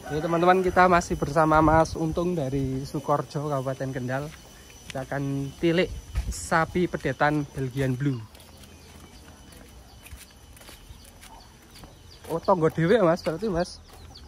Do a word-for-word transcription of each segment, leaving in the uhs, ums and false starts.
Ini teman-teman, kita masih bersama Mas Untung dari Sukorejo, Kabupaten Kendal. Kita akan tilik sapi pedetan Belgian Blue. Oh, tonggo dewe Mas, berarti Mas.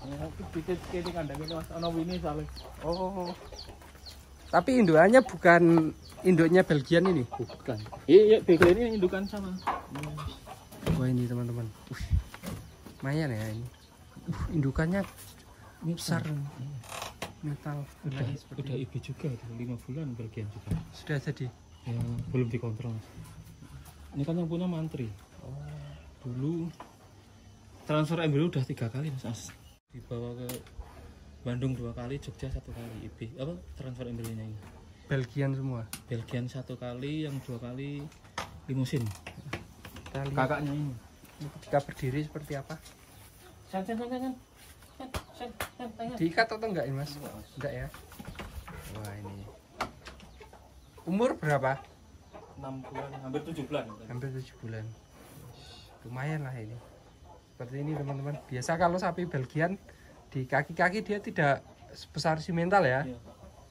Oh. Tapi indukannya bukan induknya Belgian ini? Bukan. Iya, Belgian ini indukan sama. Wah, ini teman-teman. Uh, lumayan ya ini. Uh, indukannya besar. Metal. Udah, udah I B juga, lima bulan Belgian juga. Sudah jadi? Ya, belum dikontrol. Ini kan yang punya mantri. Oh. Dulu transfer embrio udah tiga kali Mas. Dibawa ke Bandung dua kali, Jogja satu kali. I B apa transfer embrionya ini? Belgian semua. Belgian satu kali, yang dua kali limusin. Kakaknya ini. Ketika berdiri seperti apa? Sen, sen, sen, sen. Diikat atau enggak ini Mas? Enggak ya. Wah, ini umur berapa? enam bulan, hampir tujuh bulan. Hampir tujuh bulan. Lumayan lah ini. Seperti ini teman-teman. Biasa kalau sapi Belgian di kaki-kaki dia tidak sebesar simental ya. Iya.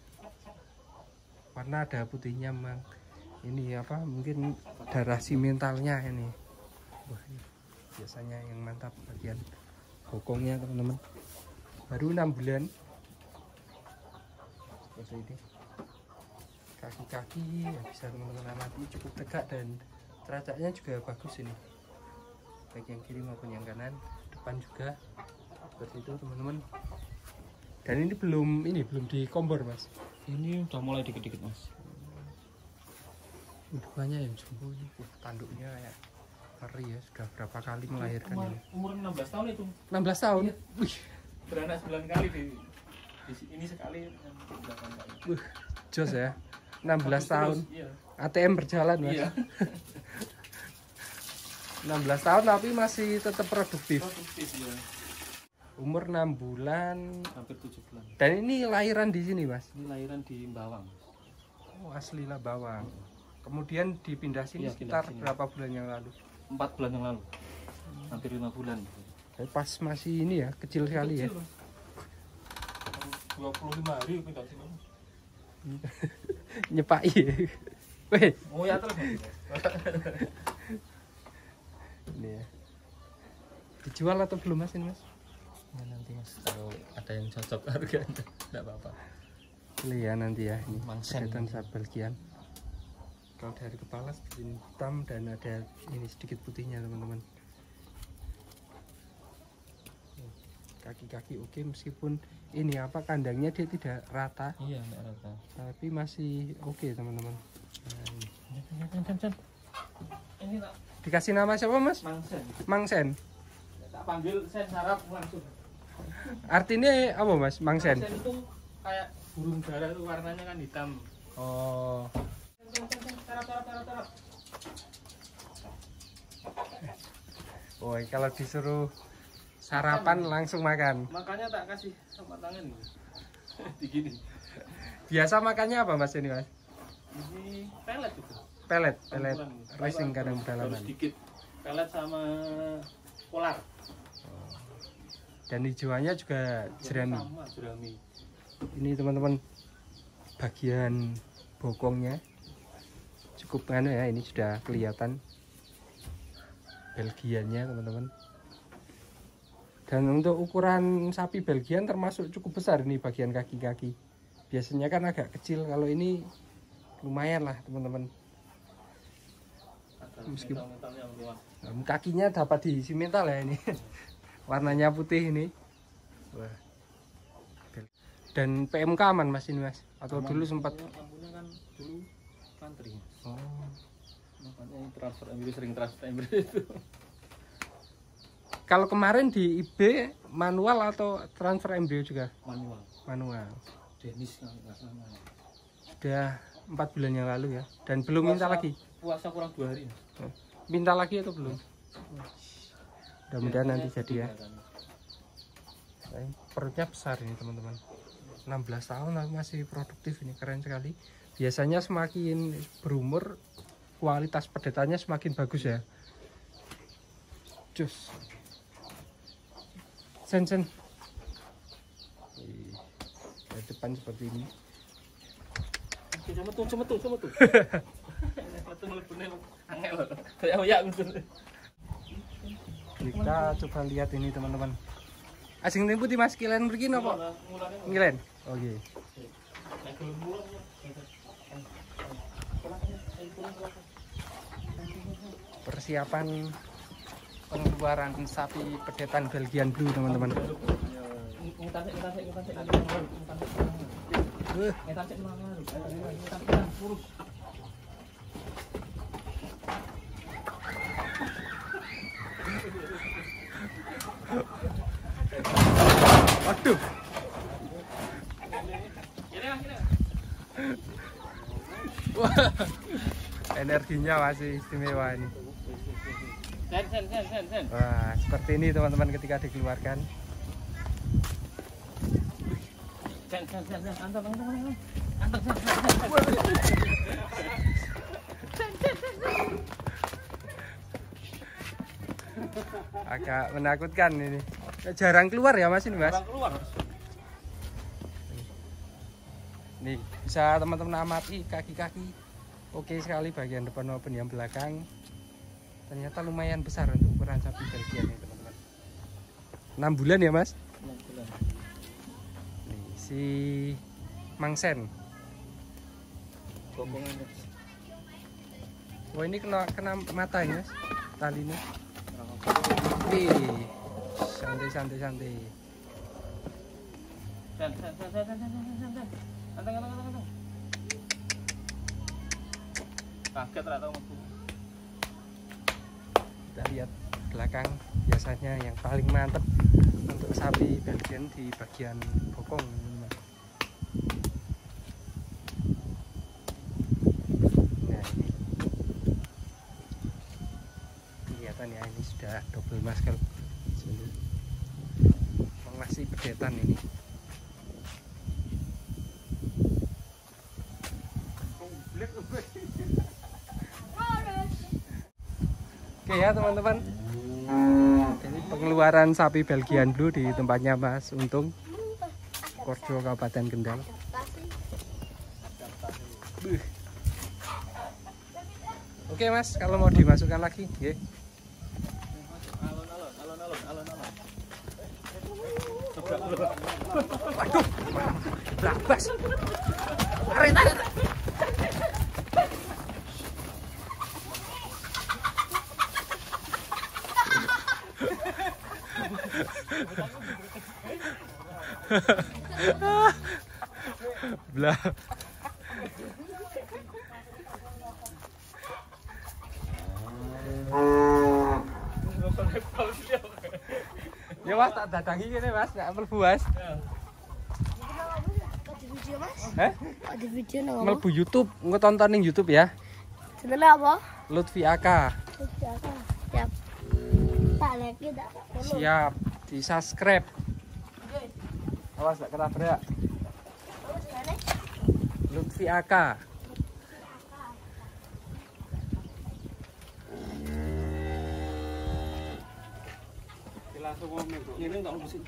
Warna ada putihnya memang. Ini apa? Mungkin darah simentalnya ini. Wah, ini biasanya yang mantap bagian bokongnya teman-teman. Baru enam bulan. Seperti ini. Kaki-kaki ya bisa teman-teman amati, cukup tegak dan teracaknya juga bagus ini. Baik yang kiri maupun yang kanan, depan juga seperti itu teman-teman. Dan ini belum ini belum dikombor Mas. Ini udah mulai dikit-dikit Mas. Indukannya yang jumbo ini, uh, tanduknya kayak ngeri ya. Sudah berapa kali melahirkan umur, ini? Umur enam belas tahun itu. enam belas tahun. Iya. Wih, Beranak sembilan kali di, di ini sekali. uh, jos ya. enam belas tahun. Iya. A T M berjalan Mas. Iya. enam belas tahun tapi masih tetap produktif. Produktif ya. Umur enam bulan, Hampir tujuh bulan. dan ini lahiran di sini Mas. Ini lahiran di Bawang. Oh, asli lah Bawang. Kemudian dipindah sini Iya, sekitar pindah sini. berapa bulan yang lalu? Empat bulan yang lalu. Hampir lima bulan. Tapi pas masih ini ya, kecil sekali ya. dua puluh lima hari pindah sini. Nyepai. Weh, Oh ya terus. ini ya. Dijual atau belum Mas ini Mas? Ya, nanti Mas kalau ada yang cocok harganya enggak apa-apa. Beli ya nanti ya, ini Mangsen. pedetan sapi Belgian. Kalau dari kepala seperti ini, hitam dan ada ini sedikit putihnya teman-teman. Kaki-kaki oke, meskipun ini apa kandangnya dia tidak rata. Iya, enggak rata. Tapi masih oke teman-teman. Nah, ini. Ini tak Dikasih nama siapa Mas? Mangsen. Mangsen. Tak panggil sen sarap langsung. Artinya apa Mas? Mangsen. Mangsen itu kayak burung dara itu warnanya kan hitam. Oh. Sarap sarap sarap sarap. Oh, kalau disuruh sarapan langsung makan. Makanya tak kasih sama tangan. Digini. Biasa makannya apa Mas ini Mas? Ini pelet itu. Pelet, pelet racing kadang pedalaman. Sedikit pelet sama polar. Dan hijauannya juga jerami. Sama jerami. Ini teman-teman bagian bokongnya cukup anu ya, ini sudah kelihatan Belgiannya teman-teman. Dan untuk ukuran sapi Belgian termasuk cukup besar ini bagian kaki-kaki. Biasanya kan agak kecil, kalau ini lumayan lah teman-teman. Meskipun kakinya dapat diisi mental ya ini. Warnanya putih ini. Wah. Dan P M K aman Mas ini Mas? Atau dulu sempat? Lampunya kan dulu mantri. Oh. Makanya transfer embrio, sering transfer embrio itu. Kalau kemarin di I B manual atau transfer embrio juga? Manual. Manual. Denis nggak sama. Sudah empat bulan yang lalu ya. Dan belum Puasa, minta lagi? Puasa kurang dua hari. Oh. Minta lagi atau belum? Mudah-mudahan nanti jadi ya. Perutnya besar ini teman-teman. enam belas tahun masih produktif, ini keren sekali. Biasanya semakin berumur kualitas pedetannya semakin bagus ya. Cus. Sen sen. dari depan seperti ini. Cuma tuh, cuma tuh, cuma tuh. Satu melebunnya angel. Kayak ya Kita coba lihat ini teman-teman. Asing ini putih mas kilen begini apa? Kilen. Oke. Persiapan pengeluaran sapi pedetan Belgian Blue teman-teman. Waduh. Wah, energinya masih istimewa ini. Wah, seperti ini teman-teman ketika dikeluarkan. Agak menakutkan ini. Jarang keluar ya mas ini mas. Jarang keluar. Nih bisa teman-teman amati kaki-kaki. Oke sekali bagian depan maupun yang belakang. Ternyata lumayan besar untuk ukuran sapi Belgian ini teman-teman. enam bulan ya mas? enam bulan. Nih si Mangsen. Bokongannya. Wah ini kena kena mata ya mas talinya. Wih, santai santai santai. San, san, san, san, san, san, san, san. Anteng, anteng, anteng, anteng. Kaget ternyata mas. Kita lihat belakang, biasanya yang paling mantep untuk sapi Belgian di bagian bokong. Nah ini kelihatan ya, ini sudah double masker. Masih pedetan ini. Oke ya teman-teman, ini pengeluaran sapi Belgian Blue di tempatnya Mas Untung, Korjo, Kabupaten Kendal. Buh. Oke Mas, kalau mau dimasukkan lagi, ya. Alon-alon, alon-alon, alon-alon. Waduh, labas. Tarik, tarik. Belah. Ya mas, tak dadangi gini mas, nggak mlebu mas. Ada video mas? Eh? Ada video nang Mlebu YouTube, nggak tonton ning YouTube ya. Channel apa? Lutfi Aka. Siap. Tak lagi tak. Siap, di subscribe. Awas nggak ketabrak. Lutfi Aka. Langsung ngomong tuh. Ini tak musik.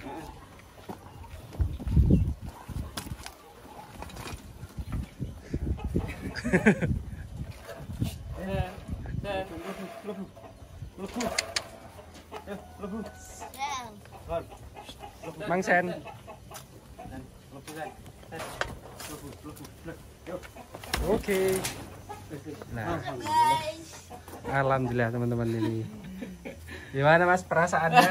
Mangsen. Oke. Nah, alhamdulillah teman-teman ini. Gimana mas perasaannya?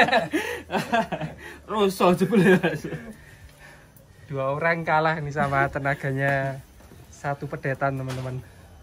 Rosol jebule mas. Dua orang kalah nih sama tenaganya satu pedetan teman-teman.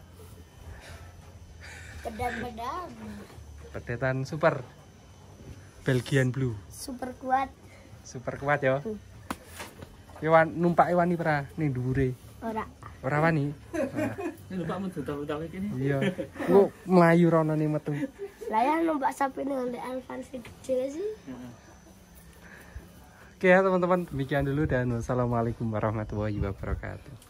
Pedang-pedang. Pedetan super Belgian Blue. Super kuat. Super kuat ya. Iwan numpak wani pra ning dhuwure. Ora. Ora wani. Ini numpak mendutal-dutal iki nih. Iya. Engko mlayu rono ning metu. Lah ya numpak sapi ning Alvan kecil sih. Oke ya teman-teman, demikian dulu dan wassalamualaikum warahmatullahi wabarakatuh.